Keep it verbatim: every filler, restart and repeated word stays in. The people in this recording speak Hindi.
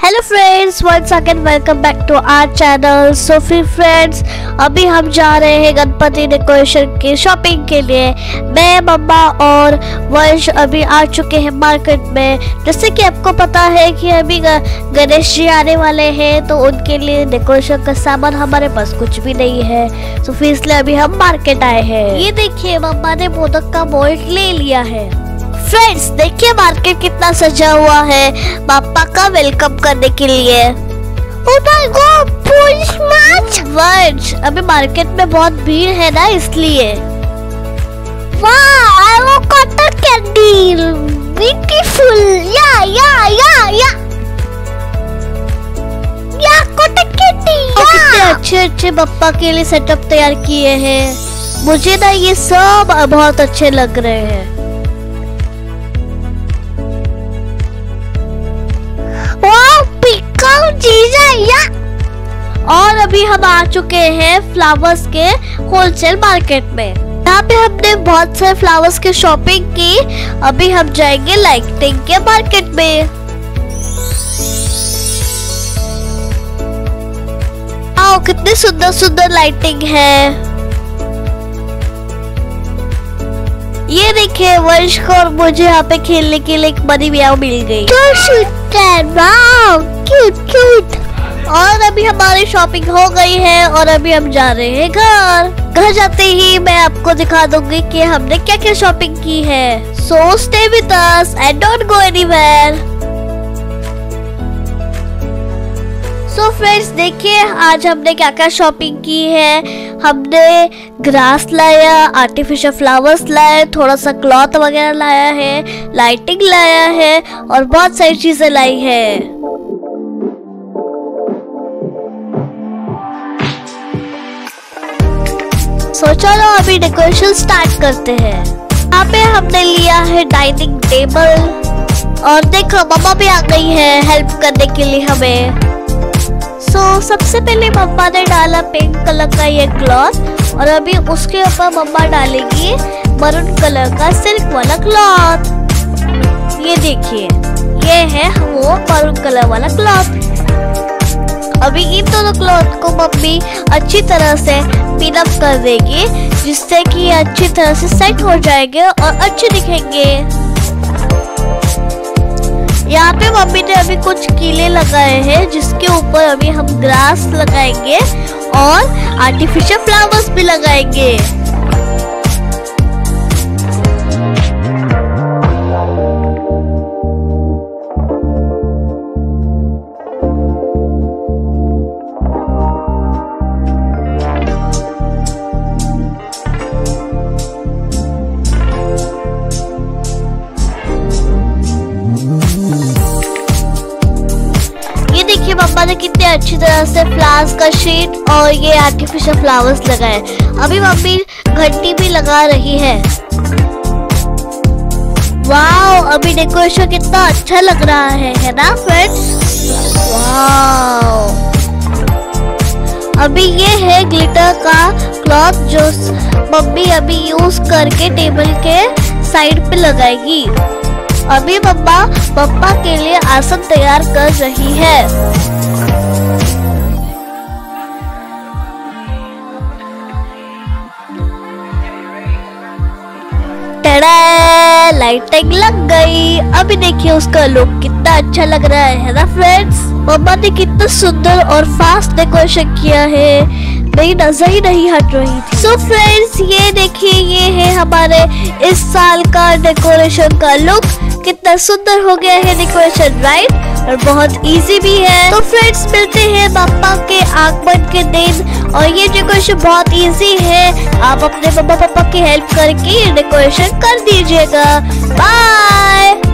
Hello friends, once again welcome back to our channel. So फिर फ्रेंड्स, अभी हम जा रहे हैं गणपति डेकोरेशन की शॉपिंग के लिए। मैं, मम्मा और वंश अभी आ चुके हैं मार्केट में। जैसे कि आपको पता है कि अभी गणेश जी आने वाले हैं, तो उनके लिए डेकोरेशन का सामान हमारे पास कुछ भी नहीं है। तो फिर इसलिए अभी हम मार्केट आए हैं। ये देखिए, मम्मा ने मोदक का मोल्ड ले लिया है। फ्रेंड्स देखिए, मार्केट कितना सजा हुआ है पापा का वेलकम करने के लिए। Oh my God, police march! वर्ष अभी मार्केट में बहुत भीड़ है ना, इसलिए। वाह, I want cotton candy, beautiful, या या या या या cotton candy, या। कितने अच्छे अच्छे पापा के लिए सेटअप तैयार किए हैं। मुझे ना ये सब बहुत अच्छे लग रहे हैं। और अभी हम आ चुके हैं फ्लावर्स के होलसेल मार्केट में। यहाँ पे हमने बहुत सारे फ्लावर्स की शॉपिंग की। अभी हम जाएंगे लाइटिंग के मार्केट में। आओ, कितनी सुंदर सुंदर लाइटिंग है। ये देखिए, वंश को और मुझे यहाँ पे खेलने के लिए एक बड़ी ब्याह मिल गई। Cute cute. और अभी हमारी शॉपिंग हो गई है और अभी हम जा रहे हैं घर। घर जाते ही मैं आपको दिखा दूंगी कि हमने क्या क्या शॉपिंग की है। So stay with us and don't go anywhere. So friends देखिए, आज हमने क्या क्या शॉपिंग की है। हमने ग्रास लाया, आर्टिफिशियल फ्लावर्स लाए, थोड़ा सा क्लॉथ वगैरह लाया है, लाइटिंग लाया है और बहुत सारी चीजें लाई है। सो चलो अभी डेकोरेशन स्टार्ट करते हैं। यहाँ पे हमने लिया है डाइनिंग टेबल और देखो मम्मा भी आ गई है हेल्प करने के लिए हमें। सो so, सबसे पहले मम्मा ने डाला पिंक कलर का ये क्लॉथ और अभी उसके ऊपर मम्मा डालेगी मरून कलर का सिल्क वाला क्लॉथ। ये देखिए, ये है वो मरून कलर वाला क्लॉथ। अभी इन दोनों क्लॉथ को मम्मी अच्छी तरह से पिन अप कर देगी, जिससे कि ये अच्छी तरह से सेट हो जाएंगे और अच्छे दिखेंगे। यहाँ पे मम्मी ने अभी कुछ कीले लगाए हैं, जिसके ऊपर अभी हम ग्रास लगाएंगे और आर्टिफिशियल फ्लावर्स भी लगाएंगे। देखिए मम्मा ने कितने अच्छी तरह से फ्लावर्स का शीट और ये आर्टिफिशियल फ्लावर्स लगाए। अभी मम्मी घंटी भी लगा रही है। वाओ, अभी डेकोरेशन कितना अच्छा लग रहा है, है ना फ्रेंड्स? वाओ, अभी ये है ग्लिटर का क्लॉथ जो मम्मी अभी यूज करके टेबल के साइड पे लगाएगी। अभी मम्मा पापा के लिए आसन तैयार कर रही है। टड़ा, लाइटिंग लग गई। अभी देखिए उसका लुक कितना अच्छा लग रहा है ना फ्रेंड्स? मम्मा ने कितना सुंदर और फास्ट डेकोरेशन किया है, मेरी नजर ही नहीं हट रही थी। सो so फ्रेंड्स, ये देखिए, ये है हमारे इस साल का डेकोरेशन का लुक। कितना सुंदर हो गया है डेकोरेशन, राइट? और बहुत इजी भी है। तो फ्रेंड्स, मिलते हैं पापा के आगमन के दिन और ये डेकोरेशन बहुत इजी है। आप अपने मम्मा पापा की हेल्प करके ये डेकोरेशन कर दीजिएगा। बाय।